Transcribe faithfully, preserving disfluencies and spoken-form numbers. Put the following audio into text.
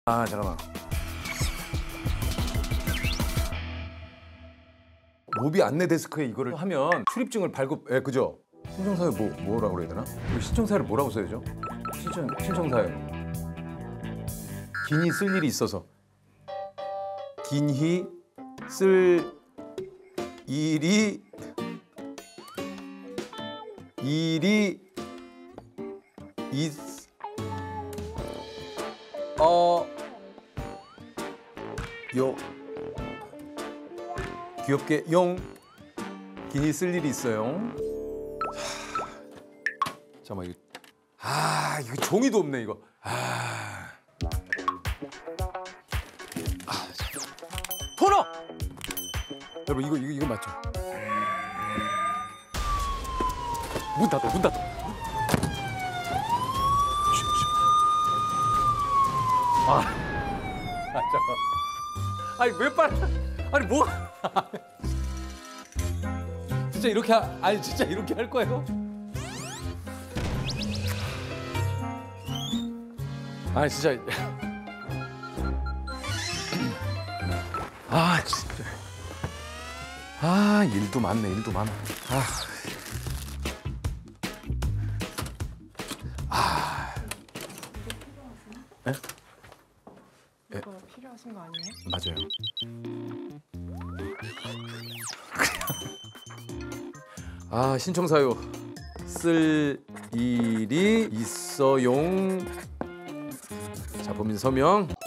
아 잠깐만. 로비 안내 데스크에 이거를 하면 출입증을 발급, 예, 그죠? 신청사유 뭐 뭐라고 그래야 되나? 이거 신청사유를 뭐라고 써야죠? 신청 신청사유. 긴히 쓸 일이 있어서. 긴히 쓸 일이 일이 있 어 요 귀엽게 용 긴히 쓸 일이 있어요. 하, 잠깐만 이거 아 이거 종이도 없네 이거. 아, 아 토너 여러분 이거 이거 이거 맞죠? 문 닫아 문 닫아. 아, 아 잠깐. 아니 왜 빨리? 아니 뭐? 진짜 이렇게 하, 아니 진짜 이렇게 할 거예요? 아니 진짜. 아 진짜. 아 일도 많네 일도 많아. 아. 아. 에? 이거 필요하신 거 아니에요? 맞아요. 아 신청사유 쓸 일이 있어용. 자 범인 서명.